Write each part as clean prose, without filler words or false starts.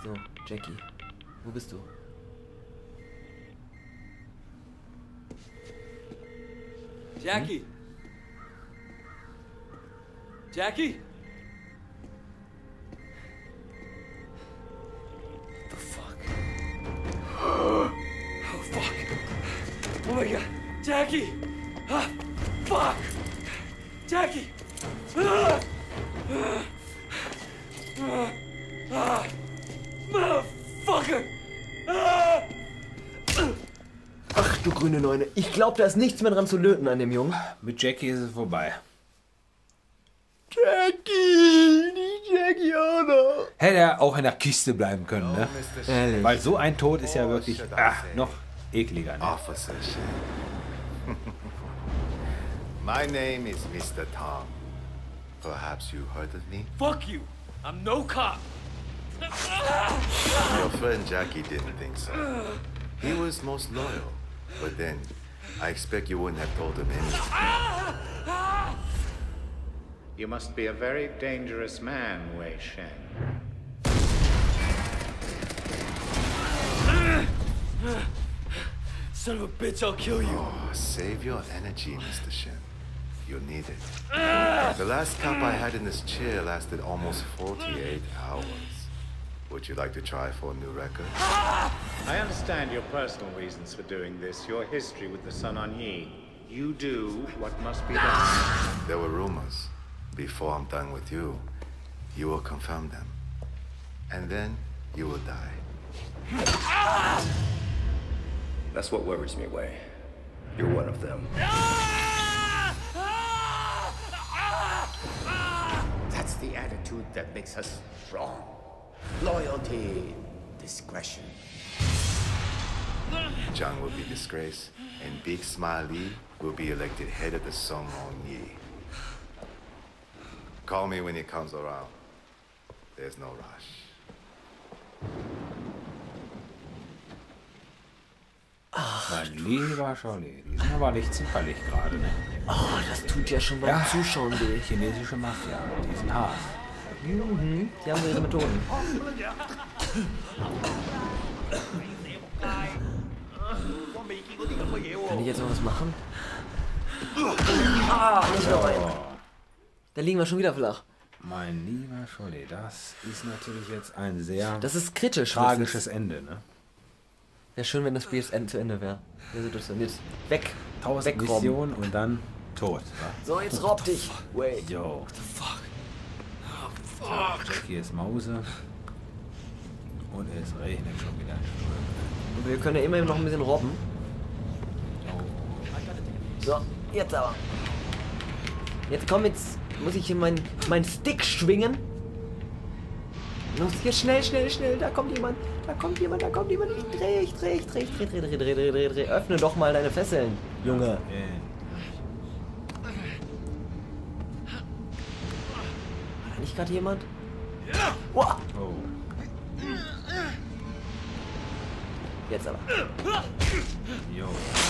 So, Jackie. Wo bist du? Jackie! Jackie! The fuck? Oh fuck! Oh my god! Jackie! Ah! Fuck! Jackie! Ah! Motherfucker! Ah! Ach du grüne Neune. Ich glaube, da ist nichts mehr dran zu löten an dem Jungen. Mit Jackie ist es vorbei. Jackie! Die Jackie auch noch. Hätte er auch in der Kiste bleiben können, ne? Ehrlich. Weil so ein Tod ist ja wirklich noch ekliger, ne? Officer Shen. My name is Mr. Tom. Perhaps you heard of me? Fuck you! I'm no cop! Your friend Jackie didn't think so. He was most loyal. But then, I expect you wouldn't have told him anything. You must be a very dangerous man, Wei Shen. Son of a bitch, I'll kill you! Oh, save your energy, Mr. Shen. You'll need it. The last cup I had in this chair lasted almost 48 hours. Would you like to try for a new record? I understand your personal reasons for doing this, your history with the Sun On Yi. You do what must be done. There were rumors. Before I'm done with you, you will confirm them. And then you will die. That's what worries me, Wei. You're one of them. That's the attitude that makes us strong. Loyalty, discretion. Zhang will be disgraced, and Big Smile Li will be elected head of the Sun On Yi. Call me when he comes around. There's no rush. Mein lieber Scholli, die sind aber nicht zimperlich gerade, ne? Oh, das tut ja schon beim Zuschauen weh. Chinesische Mafia, die sind hart. Mhm. Die haben ihre Methoden. Kann ich jetzt noch was machen? Ah, nicht noch ein. Da liegen wir schon wieder flach. Mein lieber Scholli, das ist natürlich jetzt ein sehr Das ist kritisch. tragisches Ende, ne? Wäre schön, wenn das Spiel jetzt zu Ende wäre. Der Situation jetzt weg. 1000 Wegrobben. Missionen und dann tot. So, jetzt robb dich. Wait. Jo. Fuck! So, Jackie ist Mause. Und es regnet schon wieder. Und wir können ja immerhin noch ein bisschen robben. So, jetzt aber. Jetzt komm, jetzt muss ich hier meinen Stick schwingen. Los, hier schnell, schnell, schnell. Da kommt jemand. Da kommt jemand, da kommt jemand. Ich dreh. Öffne doch mal deine Fesseln, Junge. War da nicht gerade jemand? Wow. Oh. Jetzt aber. Jo.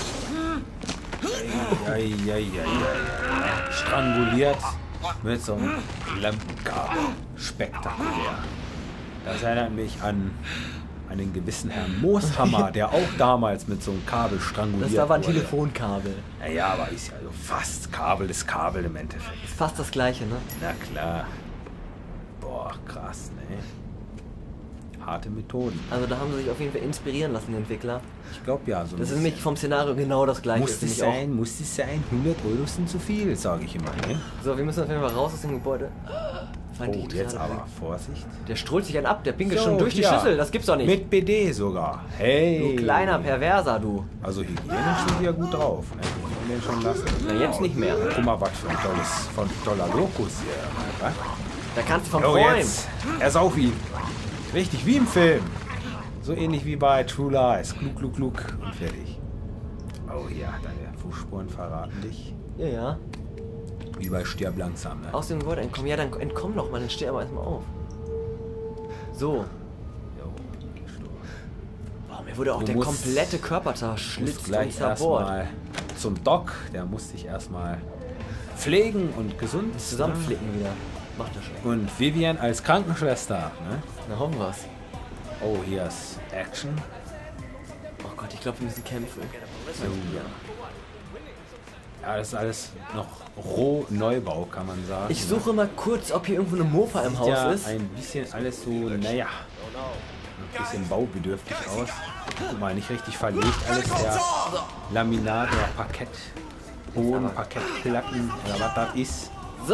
Stranguliert mit so einem Lampenkabel. Spektakulär. Das erinnert mich an einen gewissen Herrn Mooshammer, der auch damals mit so einem Kabel stranguliert Das da war ein wurde. Telefonkabel. Naja, aber ist ja so fast Kabel ist Kabel im Endeffekt. Ist fast das gleiche, ne? Na klar. Boah, krass, ne? Harte Methoden. Also da haben sie sich auf jeden Fall inspirieren lassen, die Entwickler. Ich glaube ja. So Das ist nämlich vom Szenario genau das gleiche. muss es sein, muss es sein. 100 Euro sind zu viel, sage ich immer. Ne? So, wir müssen auf jeden Fall raus aus dem Gebäude. Oh, jetzt aber Vorsicht. Der strollt sich einen ab, der pinkelt So, schon durch die ja. Schüssel, das gibt's doch nicht. Mit BD sogar. Hey. Du kleiner Perverser, du. Also hygienisch sind die ja gut drauf. Ne? Die können den schon lassen. Na, jetzt nicht mehr. Guck mal, was für ein toller Lokus hier. Was? Da kannst du vom Oh, Freund. jetzt. Er ist auf ihn. Richtig, wie im Film. So ähnlich wie bei True Lies. Klug, klug, klug. Und fertig. Oh ja, deine Fußspuren verraten dich. Ja, ja. Wie bei Stirb langsam, ne? Aus dem Gebäude entkommen. Ja, dann entkomm doch mal, dann steh aber erstmal auf. So. Jo, Boah, mir wurde auch Du der musst- komplette Körper musst zerschlitzt und gleich zerbohrt. erstmal zum Doc. Der muss dich erstmal pflegen und gesund Zusammenflicken wieder. Macht das schon. Und Vivian als Krankenschwester, ne? Na, hoffen wir's. Oh, hier ist Action. Oh Gott, ich glaube, wir müssen kämpfen. Ja. Ja, das ist alles noch roh Neubau, kann man sagen. Ich suche mal kurz, ob hier irgendwo eine Mofa im Haus ja ist. ein bisschen alles so, naja, ein bisschen baubedürftig aus. Guck mal, nicht richtig verlegt alles. Der Laminat oder Parkettboden, Parkettplatten oder was das ist. So,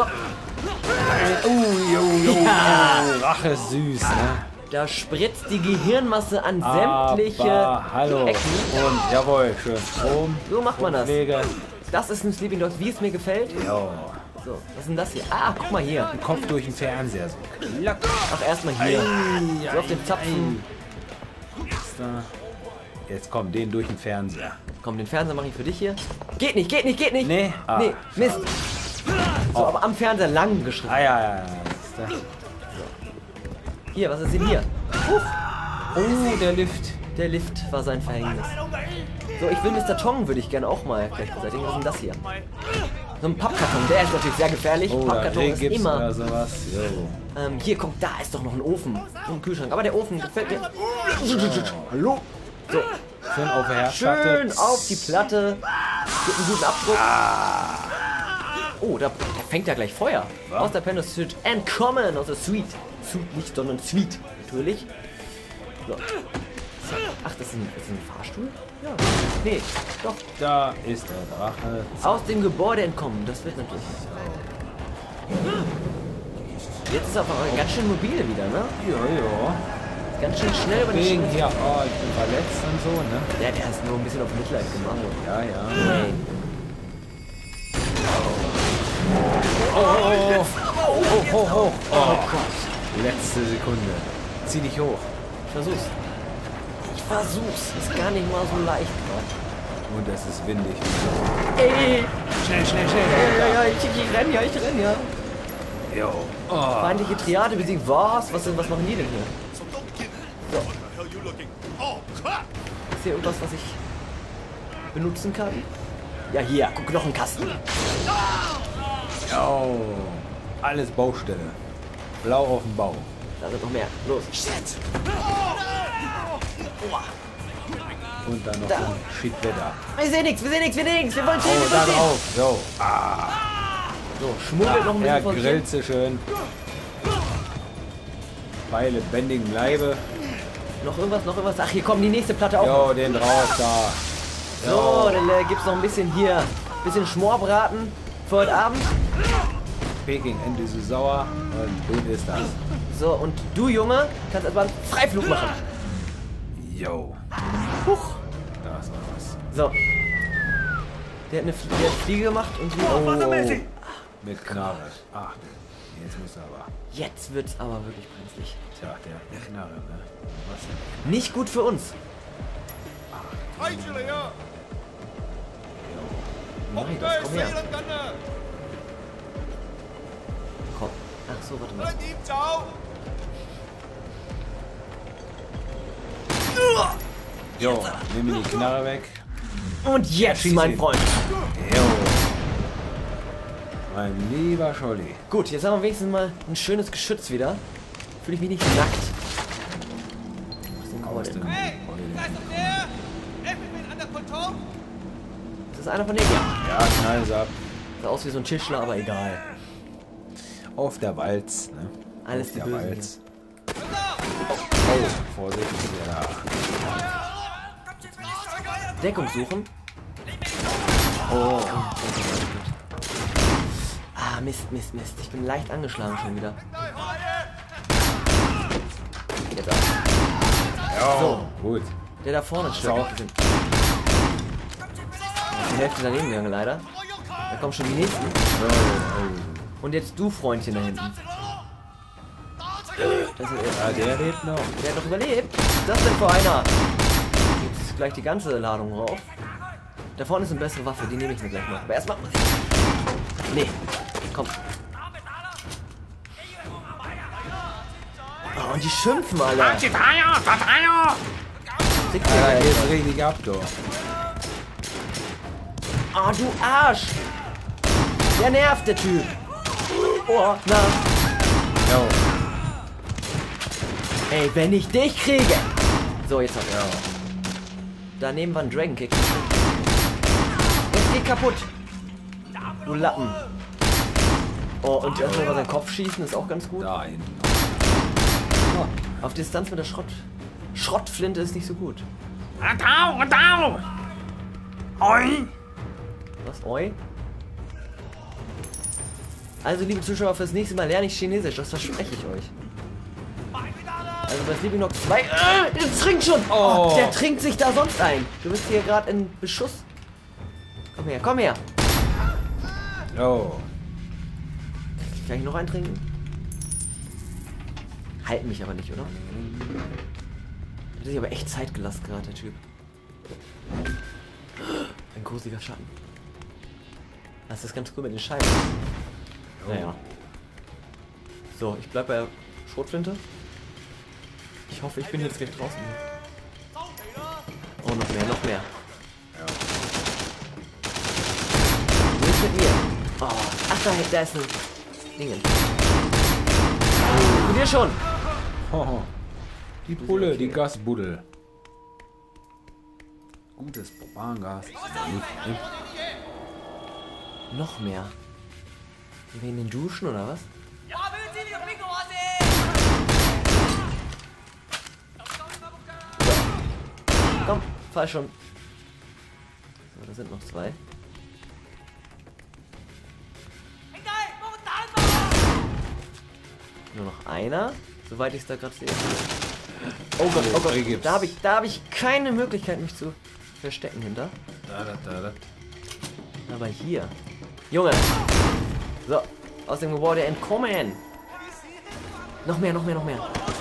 Rache ist süß, ne? da spritzt die Gehirnmasse an sämtliche Aber, hallo. Ecken. Und jawohl, schön Strom. So macht man das. Pflege. Das ist ein Sleeping Dogs, wie es mir gefällt. Jo. So, was ist denn das hier? Ah, guck mal hier. Kopf durch den Fernseher so. Klack. Ach, erstmal hier. So auf den Zapfen. Jetzt komm, den durch den Fernseher. Komm, den Fernseher mache ich für dich hier. Geht nicht, geht nicht, geht nicht. Nee? Ah, Nee, Mist. So, aber am Fernseher lang geschrieben. Ah ja. Hier, was ist denn hier? Oh, der Lift. Der Lift war sein Verhängnis. So, ich will Mr. Tong, würde ich gerne auch mal gleich beseitigen. Was ist denn das hier? So ein Pappkarton, der ist natürlich sehr gefährlich. Oh, da Pappkarton ist gibt's immer. oder sowas. Jo. Hier, guck, da ist doch noch ein Ofen. So ein Kühlschrank. Aber der Ofen gefällt mir. Hallo. So, Schön auf der Herdplatte. schön auf die Platte. Gibt einen guten Abdruck. Oh, da fängt ja gleich Feuer. Aus der Penner Suite entkommen. Aus der Suite. Suite nicht, sondern Suite. Natürlich. So. Ach, das ist ein Fahrstuhl? Ja. Nee, doch. Da ist der Drache. Aus dem Gebäude entkommen. Das wird natürlich. Jetzt ist er aber ganz schön mobile wieder, ne? Ja. Ganz schön schnell über den Wegen Schienen. hier, oh, ich bin verletzt und so, ne? Ja, der ist nur ein bisschen auf Mitleid gemacht. Ja. Nee. Oh Oh Gott. Letzte Sekunde. Zieh dich hoch. Ich versuch's. Ist gar nicht mal so leicht. Und es ist windig. Ey! Schnell. Ja, ich renn ja. Jo. Oh. Feindliche Triade besiegt. Was? Was machen die denn hier? So. Ist hier irgendwas, was ich benutzen kann? Ja, hier. Guck, noch ein Kasten. Jo. Alles Baustelle. Blau auf dem Bau. Da sind noch mehr. Los. Und dann noch Da. so ein Shit-Wetter. Wir sehen nichts. Wir wollen sehen, Oh, da drauf. Jo. So, schmuggelt noch ein Ja, bisschen vor sich hin. grillt sie schön. Bei lebendigem Leibe. Noch irgendwas. Ach, hier kommt die nächste Platte auch. Jo, den drauf da. So, dann gibt's noch ein bisschen hier. Bisschen Schmorbraten für heute Abend. Peking Ente so sauer. Und gut ist das. So, und du, Junge, kannst erstmal einen Freiflug machen. Jo. Huch. Da ist noch was. So. Der hat eine Fliege gemacht und die... Oh. Mit Knarre. Ach, jetzt muss er aber. Jetzt wird's aber wirklich brenzlig. Tja, der Knarre, ne? Was denn? Nicht gut für uns. Nein, das, komm her. Komm. Ach so, warte mal. Jo, nimm mir die Knarre weg. Und jetzt, Schieß mein ihn. Freund. Jo. Mein lieber Scholli. Gut, jetzt haben wir wenigstens mal ein schönes Geschütz wieder. Fühle ich mich nicht nackt. Was denn Aus dem Das ist einer von denen. Ja. Ja, knall sie ab. Sah aus wie so ein Tischler, aber egal. Auf der Walz, ne? Alles Auf die der Bösen Walz. Oh, Vorsicht, ja. Deckung suchen. Oh, Ah, Mist. Ich bin leicht angeschlagen schon wieder. Jetzt auch. ja. So. Gut. Der da vorne ist Sau. die Hälfte daneben gegangen, leider. Da kommen schon die nächsten. Und jetzt du, Freundchen, da hinten. Das ist, Ja, der lebt noch. der hat doch überlebt. Was ist das denn für einer? Jetzt gleich die ganze Ladung rauf. Da vorne ist eine bessere Waffe, die nehme ich mir gleich noch. Aber erstmal. Nee, komm. Oh, und die schimpfen alle. Ja, jetzt richtig ab, doch. Ah, du Arsch! Der nervt, der Typ. Oh, na. Jo. Ey, wenn ich dich kriege! So, jetzt hab ich. Ja. Daneben war ein Dragon Kick. Jetzt geht kaputt. Du Lappen. Oh, und erstmal über seinen Kopf schießen ist auch ganz gut. Da hinten. Oh, auf Distanz mit der Schrottflinte ist nicht so gut. Oi! Was? Oi? Also, liebe Zuschauer, fürs nächste Mal lerne ich Chinesisch, das verspreche ich euch. Also bei Sleeping Dogs 2. Der trinkt schon! Oh, der trinkt sich da sonst ein. Du bist hier gerade in Beschuss. Komm her, komm her! Oh. Kann ich noch einen trinken? Halten mich aber nicht, oder? Hat sich aber echt Zeit gelassen gerade, der Typ. Ein gruseliger Schatten. Das ist ganz cool mit den Scheiben. Naja. So, ich bleib bei der Schrotflinte. Ich hoffe, ich bin jetzt gleich draußen. Oh, noch mehr, noch mehr. Ja. Wo ist mit mir? Oh, ach, da ist ein Ding. Oh, dir schon. Oh, die Pulle, die Gasbuddel. Gutes Propangas. Noch mehr. Sind wir in den Duschen oder was? Komm, fall schon. So, da sind noch zwei. Nur noch einer, soweit ich es da gerade sehe. Oh Gott, oh Gott. Da hab ich keine Möglichkeit, mich zu verstecken hinter. Aber hier. Junge! So, aus dem Gebäude entkommen! Noch mehr, noch mehr, noch mehr.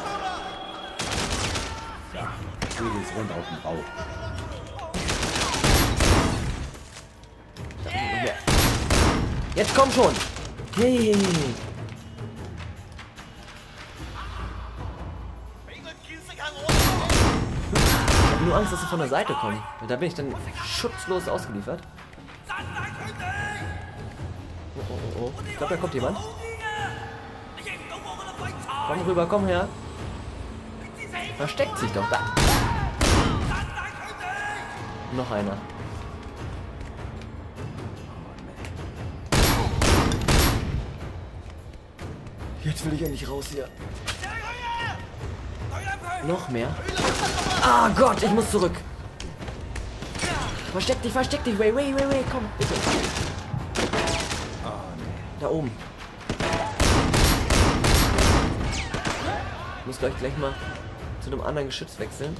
Du gehst runter auf den Bauch. Jetzt komm schon! Hey. Ich hab nur Angst, dass sie von der Seite kommen. Und da bin ich dann schutzlos ausgeliefert. Oh. Ich glaube, da kommt jemand. Komm rüber, komm her. Versteckt sich doch da. Noch einer. Jetzt will ich endlich raus hier. Noch mehr. Ah Gott, ich muss zurück. Versteck dich, Way, komm, bitte. Da oben. Ich muss gleich mal zu einem anderen Geschütz wechseln.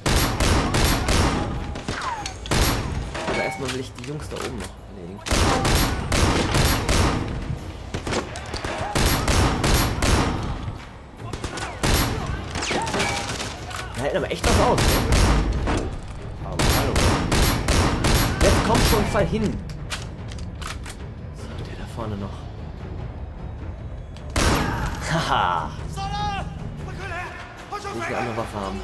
Aber erstmal will ich die Jungs da oben noch erledigen. Die halten aber echt was aus, ne? Aber hallo. Jetzt kommt schon, fall hin. So, der da vorne noch. Haha. Ich will eine andere Waffe haben.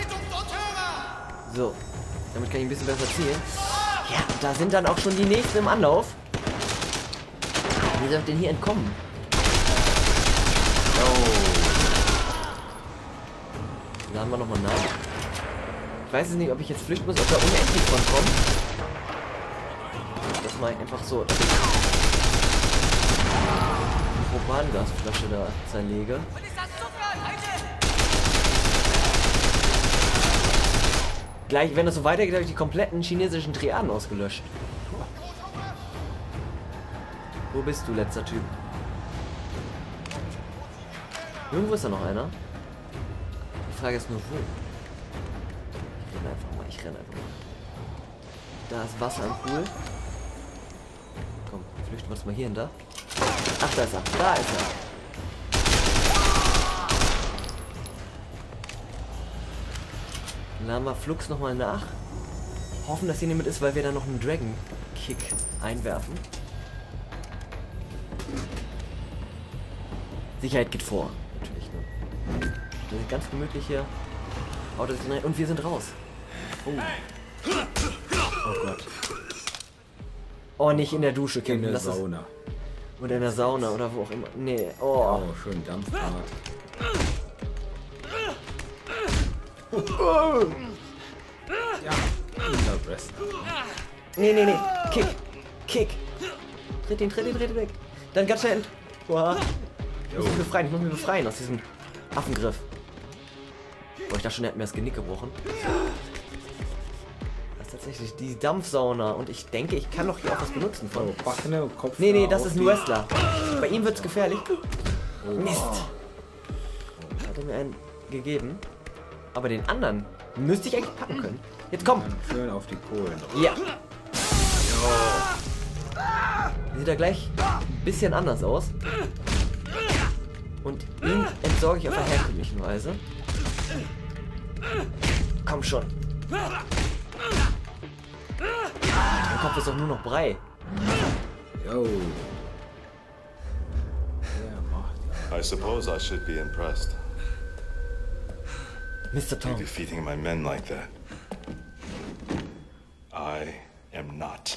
So, damit kann ich ein bisschen besser zielen. Ja, da sind dann auch schon die nächsten im Anlauf. Wie soll ich denn hier entkommen? Oh. Da haben wir nochmal nach. Ich weiß jetzt nicht, ob ich jetzt flüchten muss, ob da unendlich von kommt. Das mache ich einfach so. Die Propangasflasche da zerlege. Gleich, wenn das so weitergeht, habe ich die kompletten chinesischen Triaden ausgelöscht. Wo bist du, letzter Typ? Irgendwo ist da noch einer. Die Frage ist nur, wo? Ich renne einfach mal. Da ist Wasser im Pool. Komm, flüchten wir uns mal hier hinter. Ach, da ist er. Da ist er. Dann haben wir Flux nochmal nach. Hoffen, dass hier niemand ist, weil wir dann noch einen Dragon Kick einwerfen. Sicherheit geht vor. Natürlich, ne? Wir sind ganz gemütlich hier. Auto ist rein und wir sind raus. Oh. Oh Gott. Oh, nicht in der Dusche, Kim. In der Sauna. Oder in der Sauna oder wo auch immer. Nee. Oh, schön Dampfbad. Ja, dieser Wrestler. Nee. Kick. Tritt ihn weg. Dann ganz schnell. Boah. Ich muss mich befreien aus diesem Affengriff. Boah, ich dachte schon, er hat mir das Genick gebrochen. Das ist tatsächlich die Dampfsauna. Und ich denke, ich kann doch hier auch was benutzen von. Backene Kopf. Nee, das ist ein Wrestler. Bei ihm wird's gefährlich. Mist. Hat er mir einen gegeben. Aber den anderen müsste ich eigentlich packen können. Jetzt komm. Schön auf die Kohlen. Ja. Sieht er gleich ein bisschen anders aus. Und ihn entsorge ich auf eine herkömmliche Weise. Komm schon. Mein Kopf ist doch nur noch Brei. Jo. Der macht ja. I suppose I should be impressed. Mr. You Tom. defeating my men like that. I am not.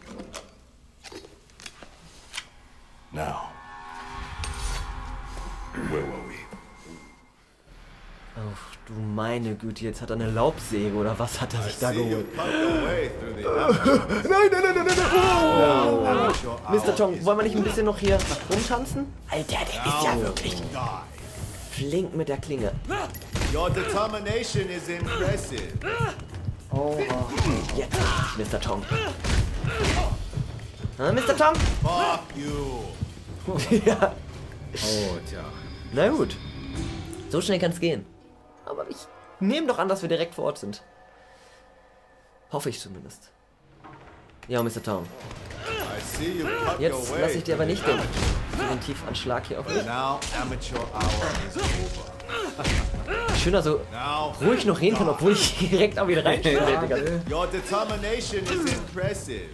Now, where were we? Ach du meine Güte, jetzt hat er eine Laubsäge oder was hat er sich da geholt? Mr. Tom, wollen wir nicht ein bisschen noch hier rumtanzen? Alter, der ist ja wirklich flink mit der Klinge. Your determination is impressive. Oh, jetzt Mr. Tom. Mr. Tom? Fuck you. Ja. Oh, tja. Na gut. So schnell kann's gehen. Aber ich nehme doch an, dass wir direkt vor Ort sind. Hoffe ich zumindest. Ja, Mr. Tom. I see you cut your Jetzt way lasse ich dir aber through nicht the den amateur. Präventivanschlag hier auf mich. Now amateur hour is over. Schön also Now ruhig noch hinten, obwohl ich direkt auch wieder reinstehe. your determination is impressive.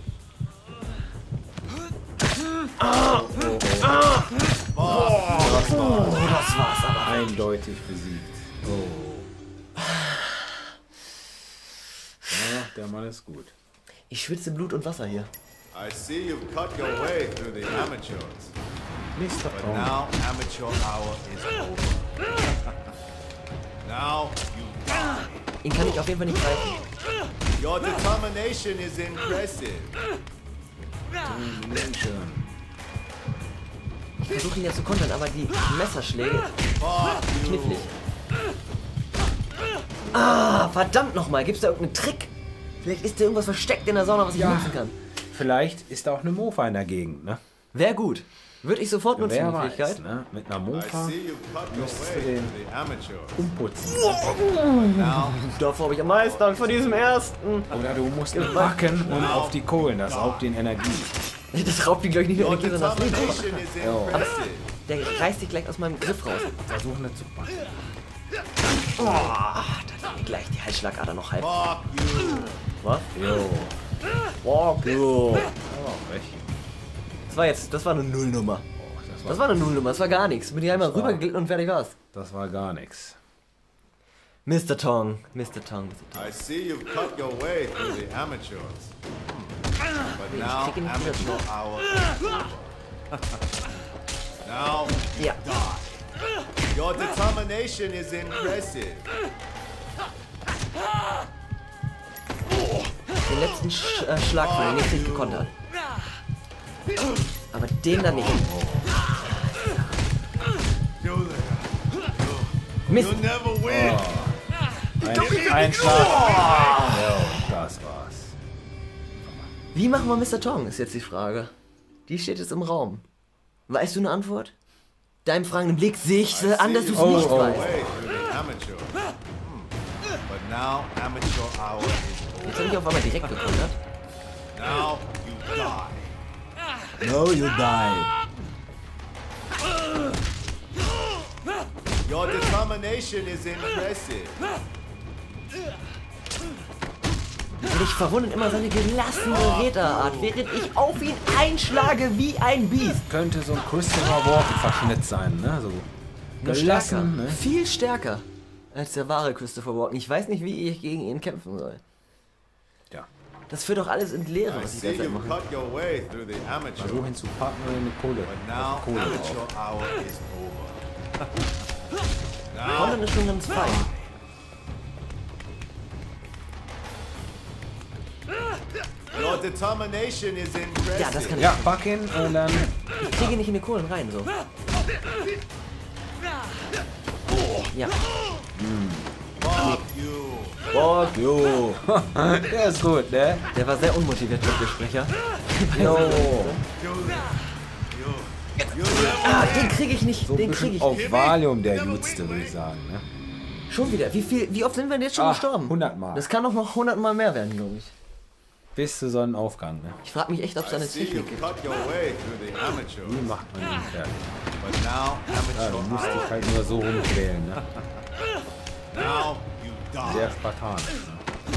Das war's aber. Eindeutig besiegt. Oh. Ja, der Mann ist gut. Ich schwitze Blut und Wasser hier. I see you've cut your way through the amateurs. Mr. But Tom. now amateur hour is over. Now you die. Ihn kann ich auf jeden Fall nicht greifen. Your determination is impressive. Ich versuche ihn ja zu kontern, aber die Messerschläge knifflig. Ah, verdammt nochmal. Gibt's da irgendeinen Trick? Vielleicht ist da irgendwas versteckt in der Sauna, was ich nutzen kann. Vielleicht ist da auch eine Mofa in der Gegend, ne? Wäre gut. Würde ich sofort nutzen, Wer die weiß, Fähigkeit. ne? Mit einer I Mofa see you've cut your müsstest du way den through the amateurs. umputzen. Now Davor habe ich am meisten Angst vor diesem ersten. Oder du musst ihn packen und auf die Kohlen. Das raubt den Energie. Das raubt ihn, glaube ich, nicht nur your Energie, sondern das Leben. determination is impressive. Der reißt sich gleich aus meinem Griff raus. Versuchen das zu packen. Oh, da tut mir gleich die Halsschlagader noch halb. Fuck you. Was? Jo. Oh, jo. Oh, recht. Das war eine Nullnummer. Oh, Das war eine Nullnummer, das war gar nichts. Bin ich einmal rübergeglitten und fertig war's. das war gar nichts. Mr. Tong, Mr. Tong. I see you've cut your way through the amateurs. But now krieg ihn nicht wieder amateur zurück. hour is over. Now Ja. your determination is impressive. Den letzten Schlag von den nicht gekontert. Aber den dann nicht. Mist. You'll never win. Ein Schlag. Ja, das war's. Wie machen wir Mr. Tong, ist jetzt die Frage. Die steht jetzt im Raum. Weißt du eine Antwort? Deinem fragenden Blick sehe ich an, dass du es nicht weißt. Way through the amateurs. But now amateur hour is over. Jetzt habe ich auf einmal direkt gekontert. Now you die. No, you die. Your determination is impressive. Mich verwundert immer seine gelassene Räderart, während ich auf ihn einschlage wie ein Biest. Könnte so ein Christopher Walken-Verschnitt sein, ne? So Nur gelassen, stärker, ne? viel stärker als der wahre Christopher Walken. Ich weiß nicht, wie ich gegen ihn kämpfen soll. Ja. Das führt doch alles ins Leere, I was ich see derzeit you've mache. cut your way through the amateurs. Versuch ihn zu packen und eine Kohle. But now Kohle amateur drauf. hour is over. now Kontern ist schon ganz fein. Your determination is impressive. Ja, das kann ich. Ja, pack ihn und dann... Ich kriege ihn nicht in die Kohlen rein, so. Ja. Fuck you. Fuck you. Der ist gut, ne? Der war sehr unmotiviert, der Sprecher. Jo. Ah, den kriege ich nicht. So Den kriege ich auf nicht. Valium der Jutste, würde ich sagen, ne? Schon wieder. Wie oft sind wir denn jetzt schon gestorben? 100 Mal. Das kann doch noch 100 Mal mehr werden, glaube ich. Bis zu Sonnenaufgang, ne? Ich frage mich echt, ob es da I eine see you Technik gibt. cut your way through the amateur. Wie macht man den fertig? But now, Ja, du amateur musst dich hour. halt nur so rumquälen, ne? Now you die. Sehr spartanisch, ne?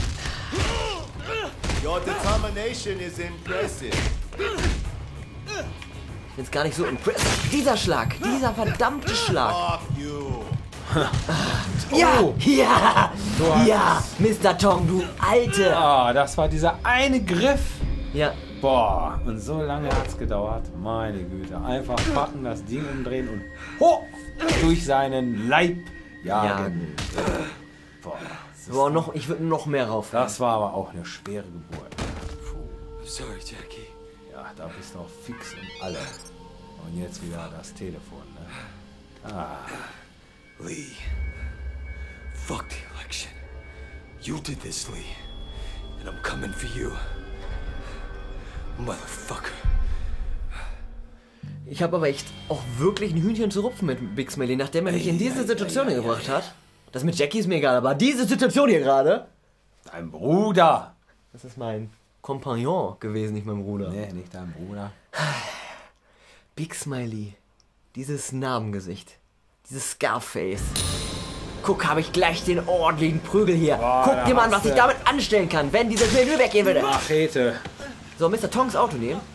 Your determination is impressive. Ich bin's gar nicht so impressive. Dieser Schlag. Dieser verdammte Schlag. Fuck you. Ja! Oh. Ja! So hat Ja! Mr. Tong, du Alte! Ah, das war dieser eine Griff. Ja. Boah, und so lange hat's gedauert. Meine Güte. Einfach packen, das Ding umdrehen und durch seinen Leib jagen. Boah, Boah, noch, ich würde noch mehr rauf. das war aber auch eine schwere Geburt. I'm sorry, Jackie. Ja, da bist du auch fix und alle. Und jetzt wieder das Telefon, ne? Ah, Lee. Fuck the election. You did this, Lee. And I'm coming for you. Motherfucker. Ich habe aber echt auch wirklich ein Hühnchen zu rupfen mit Big Smelly, nachdem er mich in diese Situation hier gebracht hat. Das mit Jackie ist mir egal, aber diese Situation hier gerade, dein Bruder. das ist mein Kompagnon gewesen, nicht mein Bruder. Nee, nicht dein Bruder. Big Smiley, dieses Narbengesicht, dieses Scarface. Guck, habe ich gleich den ordentlichen Prügel hier. Boah, Guck da dir mal an, hast was ich du- damit anstellen kann, wenn dieses Menü weggehen würde. Machete. So, Mr. Tongs Auto nehmen.